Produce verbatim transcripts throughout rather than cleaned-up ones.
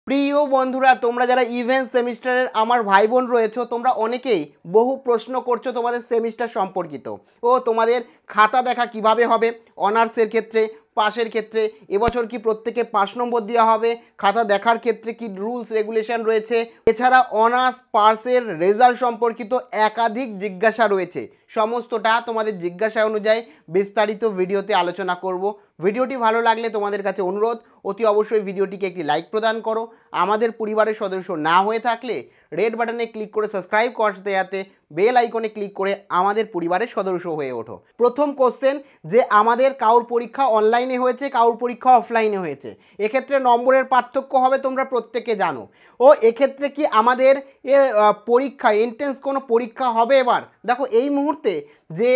প্রিয় বন্ধুরা, তোমরা যারা ইভেন্ট সেমিস্টারের আমার ভাই বোন রয়েছো, তোমরা অনেকেই বহু প্রশ্ন করছো তোমাদের সেমিস্টার সম্পর্কিত। ও তোমাদের খাতা দেখা কিভাবে হবে অনার্সের ক্ষেত্রে, পাশের ক্ষেত্রে, এবছর কি প্রত্যেকে পাঁচ নম্বর দেওয়া হবে, খাতা দেখার ক্ষেত্রে কি রুলস রেগুলেশন রয়েছে, এছাড়া অনার্স পাসের রেজাল্ট সম্পর্কিত একাধিক জিজ্ঞাসা রয়েছে। সমস্তটা তোমাদের জিজ্ঞাসা অনুযায়ী বিস্তারিত ভিডিওতে আলোচনা করব। ভিডিওটি ভালো লাগলে তোমাদের কাছে অনুরোধ, অতি অবশ্যই ভিডিওটিকে একটি লাইক প্রদান করো। আমাদের পরিবারের সদস্য না হয়ে থাকলে রেড বাটনে ক্লিক করে সাবস্ক্রাইব করতে যাতে বেল আইকনে ক্লিক করে আমাদের পরিবারের সদস্য হয়ে ওঠো। প্রথম কোশ্চেন, যে আমাদের কাউর পরীক্ষা অনলাইনে হয়েছে, কাউর পরীক্ষা অফলাইনে হয়েছে, এক্ষেত্রে নম্বরের পার্থক্য হবে তোমরা প্রত্যেকে জানো। ও এক্ষেত্রে কি আমাদের এ পরীক্ষা এন্ট্রেন্স কোনো পরীক্ষা হবে? এবার দেখো, এই মুহূর্তে যে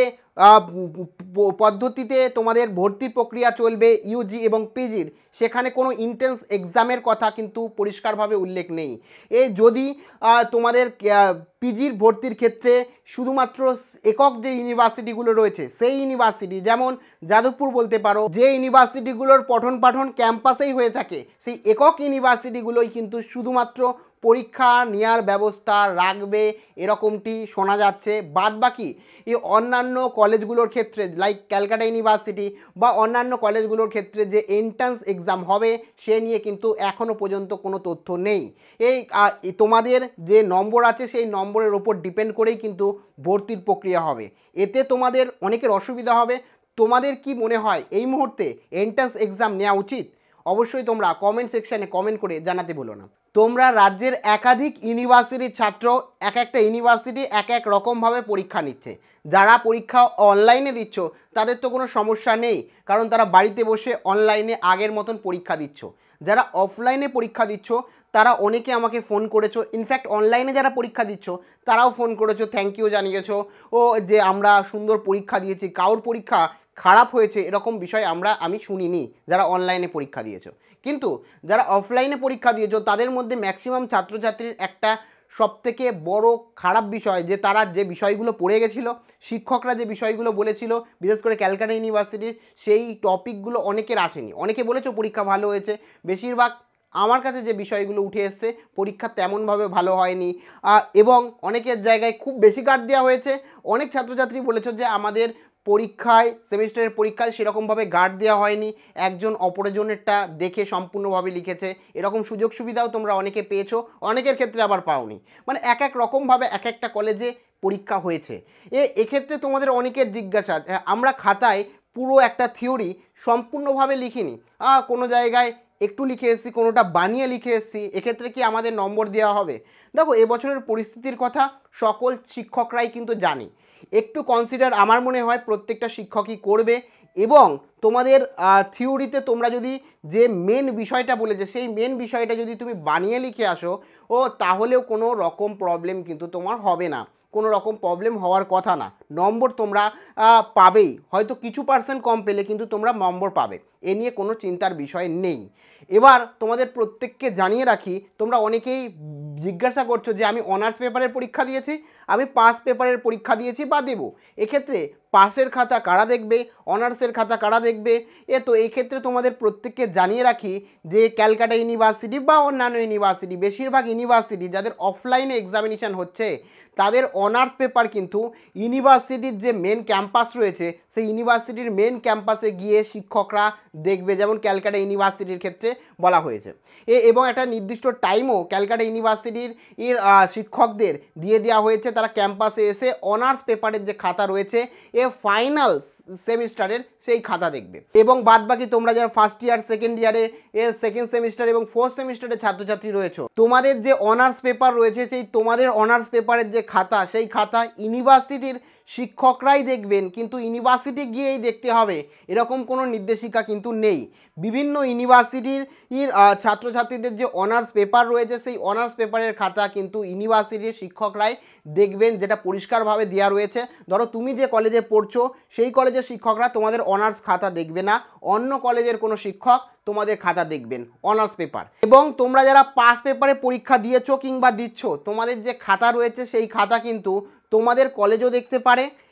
পদ্ধতিতে তোমাদের ভর্তি প্রক্রিয়া চলবে ইউজি এবং পিজির, সেখানে কোনো এন্ট্রেন্স এক্সামের কথা কিন্তু পরিষ্কারভাবে উল্লেখ নেই। এ যদি তোমাদের পিজির ভর্তির ক্ষেত্রে শুধুমাত্র একক যে ইউনিভার্সিটিগুলো রয়েছে, সেই ইউনিভার্সিটি যেমন যাদবপুর বলতে পারো, যে ইউনিভার্সিটিগুলোর পঠন পাঠন ক্যাম্পাসেই হয়ে থাকে, সেই একক ইউনিভার্সিটিগুলোই কিন্তু শুধুমাত্র পরীক্ষা নেওয়ার ব্যবস্থা রাখবে এরকমটি শোনা যাচ্ছে। বাদ বাকি এই অন্যান্য কলেজগুলোর ক্ষেত্রে লাইক ক্যালকাটা ইউনিভার্সিটি বা অন্যান্য কলেজগুলোর ক্ষেত্রে যে এন্ট্রান্স এক্সাম হবে সে নিয়ে কিন্তু এখনও পর্যন্ত কোনো তথ্য নেই। এই তোমাদের যে নম্বর আছে সেই নম্বরের ওপর ডিপেন্ড করেই কিন্তু ভর্তির প্রক্রিয়া হবে। এতে তোমাদের অনেকের অসুবিধা হবে। তোমাদের কি মনে হয় এই মুহূর্তে এন্ট্রান্স এক্সাম নেওয়া উচিত? অবশ্যই তোমরা কমেন্ট সেকশানে কমেন্ট করে জানাতে ভুলো না। তোমরা রাজ্যের একাধিক ইউনিভার্সিটির ছাত্র, এক একটা ইউনিভার্সিটি এক এক রকমভাবে পরীক্ষা নিচ্ছে। যারা পরীক্ষা অনলাইনে দিচ্ছ তাদের তো কোনো সমস্যা নেই, কারণ তারা বাড়িতে বসে অনলাইনে আগের মতন পরীক্ষা দিচ্ছ। যারা অফলাইনে পরীক্ষা দিচ্ছ তারা অনেকে আমাকে ফোন করেছো, ইনফ্যাক্ট অনলাইনে যারা পরীক্ষা দিচ্ছ তারাও ফোন করেছো, থ্যাংক ইউ জানিয়েছো ও যে আমরা সুন্দর পরীক্ষা দিয়েছি, কারোর পরীক্ষা খারাপ হয়েছে এরকম বিষয় আমরা আমি শুনিনি যারা অনলাইনে পরীক্ষা দিয়েছো। কিন্তু যারা অফলাইনে পরীক্ষা দিয়েছো তাদের মধ্যে ম্যাক্সিমাম ছাত্রছাত্রীর একটা সবথেকে বড় খারাপ বিষয় যে তারা যে বিষয়গুলো পড়ে গেছিলো, শিক্ষকরা যে বিষয়গুলো বলেছিল, বিশেষ করে ক্যালকাটা ইউনিভার্সিটির, সেই টপিকগুলো অনেকের আসেনি। অনেকে বলেছো পরীক্ষা ভালো হয়েছে, বেশিরভাগ আমার কাছে যে বিষয়গুলো উঠে এসছে পরীক্ষা তেমনভাবে ভালো হয়নি এবং অনেকের জায়গায় খুব বেশি গার্ড দেওয়া হয়েছে। অনেক ছাত্রছাত্রী বলেছো যে আমাদের পরীক্ষায় সেমিস্টারের পরীক্ষায় সেরকমভাবে গার্ড দেওয়া হয়নি, একজন অপরজনেরটা দেখে সম্পূর্ণভাবে লিখেছে, এরকম সুযোগ সুবিধাও তোমরা অনেকে পেয়েছো, অনেকের ক্ষেত্রে আবার পাওনি। মানে এক এক রকমভাবে এক একটা কলেজে পরীক্ষা হয়েছে। এ এক্ষেত্রে তোমাদের অনেকের জিজ্ঞাসা, আমরা খাতায় পুরো একটা থিওরি সম্পূর্ণভাবে লিখিনি, কোনো জায়গায় একটু লিখে এসেছি, কোনোটা বানিয়ে লিখে এসেছি, এক্ষেত্রে কি আমাদের নম্বর দেওয়া হবে? দেখো, এবছরের পরিস্থিতির কথা সকল শিক্ষকরাই কিন্তু জানে। একটু কনসিডার আমার মনে হয় প্রত্যেকটা শিক্ষকই করবে এবং তোমাদের থিওরিতে তোমরা যদি যে মেন বিষয়টা বলেছে সেই মেন বিষয়টা যদি তুমি বানিয়ে লিখে আসো ও তাহলেও কোনো রকম প্রবলেম কিন্তু তোমার হবে না, কোনো রকম প্রবলেম হওয়ার কথা না। নম্বর তোমরা পাবেই, হয়তো কিছু পার্সেন্ট কম পেলে কিন্তু তোমরা নম্বর পাবে, এ নিয়ে কোনো চিন্তার বিষয় নেই। এবার তোমাদের প্রত্যেককে জানিয়ে রাখি, তোমরা অনেকেই জিজ্ঞাসা করছো যে আমি অনার্স পেপারের পরীক্ষা দিয়েছি, আমি পাস পেপারের পরীক্ষা দিয়েছি বা দেব, এক্ষেত্রে পাসের খাতা কারা দেখবে, অনার্সের খাতা কারা দেখবে? এ তো এই ক্ষেত্রে তোমাদের প্রত্যেককে জানিয়ে রাখি যে ক্যালকাটা ইউনিভার্সিটি বা অন্যান্য ইউনিভার্সিটি, বেশিরভাগ ইউনিভার্সিটি যাদের অফলাইনে এক্সামিনেশান হচ্ছে তাদের অনার্স পেপার কিন্তু ইউনিভার্সিটির যে মেন ক্যাম্পাস রয়েছে সেই ইউনিভার্সিটির মেন ক্যাম্পাসে গিয়ে শিক্ষকরা দেখবে, যেমন ক্যালকাটা ইউনিভার্সিটির ক্ষেত্রে বলা হয়েছে। এ এবং একটা নির্দিষ্ট টাইমও ক্যালকাটা ইউনিভার্সিটির এর শিক্ষকদের দিয়ে দেওয়া হয়েছে, তারা ক্যাম্পাসে এসে অনার্স পেপারের যে খাতা রয়েছে এ ফাইনাল সেমিস্টারের সেই খাতা দেখবে। এবং বাদবাকি তোমরা যারা ফার্স্ট ইয়ার, সেকেন্ড ইয়ারে, এর সেকেন্ড সেমিস্টার এবং ফোর্থ সেমিস্টারের ছাত্রছাত্রী রয়েছে, তোমাদের যে অনার্স পেপার রয়েছে সেই তোমাদের অনার্স পেপারের যে খাতা সেই খাতা ইউনিভার্সিটির শিক্ষকরাই দেখবেন, কিন্তু ইউনিভার্সিটি গিয়েই দেখতে হবে এরকম কোনো নির্দেশিকা কিন্তু নেই। বিভিন্ন ইউনিভার্সিটির ছাত্রছাত্রীদের যে অনার্স পেপার রয়েছে সেই অনার্স পেপারের খাতা কিন্তু ইউনিভার্সিটির শিক্ষকরাই দেখবেন, যেটা পরিষ্কারভাবে দেওয়া রয়েছে। ধরো তুমি যে কলেজে পড়ছো সেই কলেজের শিক্ষকরা তোমাদের অনার্স খাতা দেখবে না, অন্য কলেজের কোনো শিক্ষক তোমাদের খাতা দেখবেন অনার্স পেপার। এবং তোমরা যারা পাস পেপারে পরীক্ষা দিয়েছো কিংবা দিচ্ছ, তোমাদের যে খাতা রয়েছে সেই খাতা কিন্তু তোমাদের কলেজও দেখতে পারে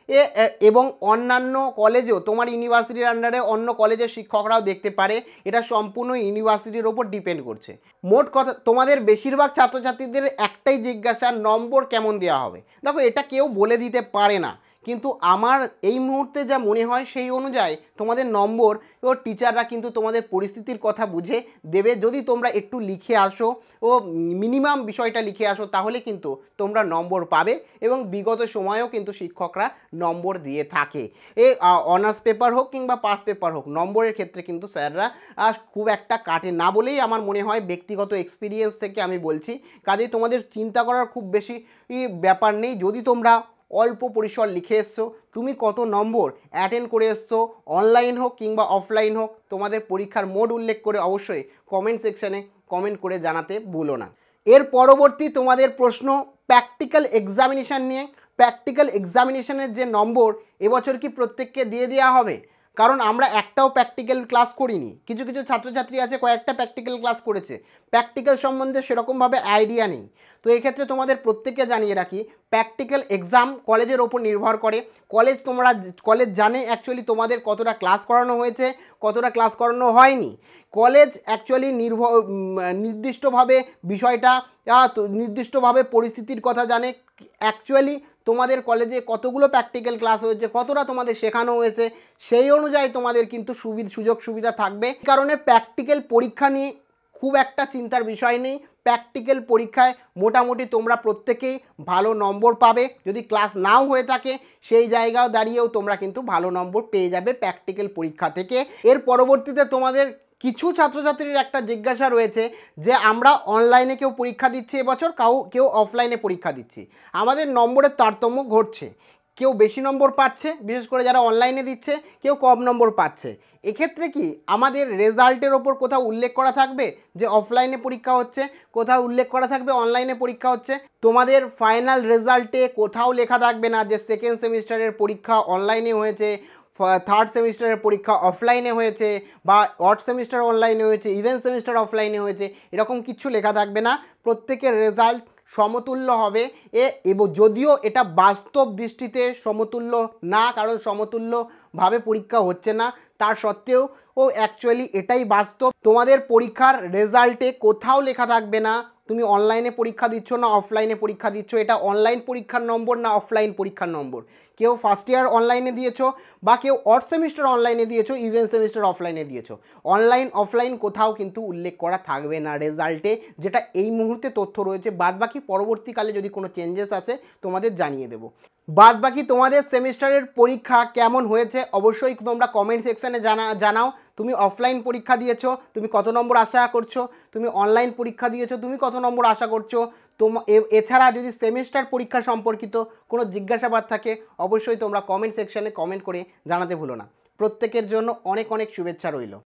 এ এবং অন্যান্য কলেজেও তোমার ইউনিভার্সিটির আন্ডারে অন্য কলেজের শিক্ষকরাও দেখতে পারে, এটা সম্পূর্ণ ইউনিভার্সিটির ওপর ডিপেন্ড করছে। মোট কথা তোমাদের বেশিরভাগ ছাত্রছাত্রীদের একটাই জিজ্ঞাসা, নম্বর কেমন দেওয়া হবে। দেখো এটা কেউ বলে দিতে পারে না, কিন্তু আমার এই মুহূর্তে যা মনে হয় সেই অনুযায়ী তোমাদের নম্বর ও টিচাররা কিন্তু তোমাদের পরিস্থিতির কথা বুঝে দেবে। যদি তোমরা একটু লিখে আসো ও মিনিমাম বিষয়টা লিখে আসো তাহলে কিন্তু তোমরা নম্বর পাবে, এবং বিগত সময়েও কিন্তু শিক্ষকরা নম্বর দিয়ে থাকে। এ অনার্স পেপার হোক কিংবা পাস পেপার হোক, নম্বরের ক্ষেত্রে কিন্তু স্যাররা খুব একটা কাটে না বলেই আমার মনে হয়, ব্যক্তিগত এক্সপিরিয়েন্স থেকে আমি বলছি। কাজেই তোমাদের চিন্তা করার খুব বেশি ব্যাপার নেই। যদি তোমরা অল্প পরিসর লিখে এসছো, তুমি কত নম্বর অ্যাটেন্ড করে এসছো, অনলাইন হোক কিংবা অফলাইন হোক, তোমাদের পরীক্ষার মোড উল্লেখ করে অবশ্যই কমেন্ট সেকশানে কমেন্ট করে জানাতে ভুলো না। এর পরবর্তী তোমাদের প্রশ্ন প্র্যাকটিক্যাল এক্সামিনেশান নিয়ে। প্র্যাকটিক্যাল এক্সামিনেশানের যে নম্বর এবছর কি প্রত্যেককে দিয়ে দেওয়া হবে? কারণ আমরা একটাও প্র্যাকটিক্যাল ক্লাস করিনি, কিছু কিছু ছাত্রছাত্রী আছে কয়েকটা প্র্যাকটিক্যাল ক্লাস করেছে, প্র্যাকটিক্যাল সম্বন্ধে সেরকমভাবে আইডিয়া নেই। তো এক্ষেত্রে তোমাদের প্রত্যেককে জানিয়ে রাখি, প্র্যাকটিক্যাল এক্সাম কলেজের ওপর নির্ভর করে। কলেজ তোমরা কলেজ জানে অ্যাকচুয়ালি তোমাদের কতটা ক্লাস করানো হয়েছে, কতটা ক্লাস করানো হয়নি। কলেজ অ্যাকচুয়ালি নির্ভর নির্দিষ্টভাবে বিষয়টা নির্দিষ্টভাবে পরিস্থিতির কথা জানে। অ্যাকচুয়ালি তোমাদের কলেজে কতগুলো প্র্যাকটিক্যাল ক্লাস হয়েছে, কতটা তোমাদের শেখানো হয়েছে, সেই অনুযায়ী তোমাদের কিন্তু সুবিধা সুযোগ সুবিধা থাকবে। কারণে প্র্যাকটিক্যাল পরীক্ষা নিয়ে খুব একটা চিন্তার বিষয় নেই। প্র্যাকটিক্যাল পরীক্ষায় মোটামুটি তোমরা প্রত্যেকেই ভালো নম্বর পাবে। যদি ক্লাস নাও হয়ে থাকে সেই জায়গাও দাঁড়িয়েও তোমরা কিন্তু ভালো নম্বর পেয়ে যাবে প্র্যাকটিক্যাল পরীক্ষা থেকে। এর পরবর্তীতে তোমাদের কিছু ছাত্রছাত্রীর একটা জিজ্ঞাসা রয়েছে যে আমরা অনলাইনে কেউ পরীক্ষা দিচ্ছি এবছর, কাউ কেউ অফলাইনে পরীক্ষা দিচ্ছি, আমাদের নম্বরের তারতম্য ঘটছে। কেউ বেশি নম্বর পাচ্ছে, বিশেষ করে যারা অনলাইনে দিচ্ছে, কেউ কম নম্বর পাচ্ছে। এক্ষেত্রে কি আমাদের রেজাল্টের ওপর কোথাও উল্লেখ করা থাকবে যে অফলাইনে পরীক্ষা হচ্ছে, কোথাও উল্লেখ করা থাকবে অনলাইনে পরীক্ষা হচ্ছে? তোমাদের ফাইনাল রেজাল্টে কোথাও লেখা থাকবে না যে সেকেন্ড সেমিস্টারের পরীক্ষা অনলাইনে হয়েছে, থার্ড সেমিস্টারের পরীক্ষা অফলাইনে হয়েছে, বা অড সেমিস্টার অনলাইনে হয়েছে, ইভেন সেমিস্টার অফলাইনে হয়েছে, এরকম কিছু লেখা থাকবে না। প্রত্যেকের রেজাল্ট সমতুল্য হবে। এ এবং যদিও এটা বাস্তব দৃষ্টিতে সমতুল্য না, কারণ সমতুল্যভাবে পরীক্ষা হচ্ছে না, তার সত্ত্বেও ও অ্যাকচুয়ালি এটাই বাস্তব। তোমাদের পরীক্ষার রেজাল্টে কোথাও লেখা থাকবে না তুমি অনলাইনে পরীক্ষা দিচ্ছ না অফলাইনে পরীক্ষা দিচ্ছ, এটা অনলাইন পরীক্ষার নম্বর না অফলাইন পরীক্ষার নম্বর। কেউ ফার্স্ট ইয়ার অনলাইনে দিয়েছো, বা কেউ অড সেমিস্টার অনলাইনে দিয়েছো, ইভেন সেমিস্টার অফলাইনে দিয়েছো, অনলাইন অফলাইন কোথাও কিন্তু উল্লেখ করা থাকবে না রেজাল্টে, যেটা এই মুহূর্তে তথ্য রয়েছে। বাদ বাকি পরবর্তীকালে যদি কোনো চেঞ্জেস আসে তোমাদের জানিয়ে দেবো। বাদ বাকি তোমাদের সেমিস্টারের পরীক্ষা কেমন হয়েছে অবশ্যই তোমরা কমেন্ট সেকশানে জানা জানাও। তুমি অফলাইন পরীক্ষা দিয়েছো, তুমি কত নম্বর আশা করছো? তুমি অনলাইন পরীক্ষা দিয়েছো, তুমি কত নম্বর আশা করছো? তোম এছাড়া যদি সেমিস্টার পরীক্ষা সম্পর্কিত কোনো জিজ্ঞাসাবাদ থাকে অবশ্যই তোমরা কমেন্ট সেকশানে কমেন্ট করে জানাতে ভুলো না। প্রত্যেকের জন্য অনেক অনেক শুভেচ্ছা রইল।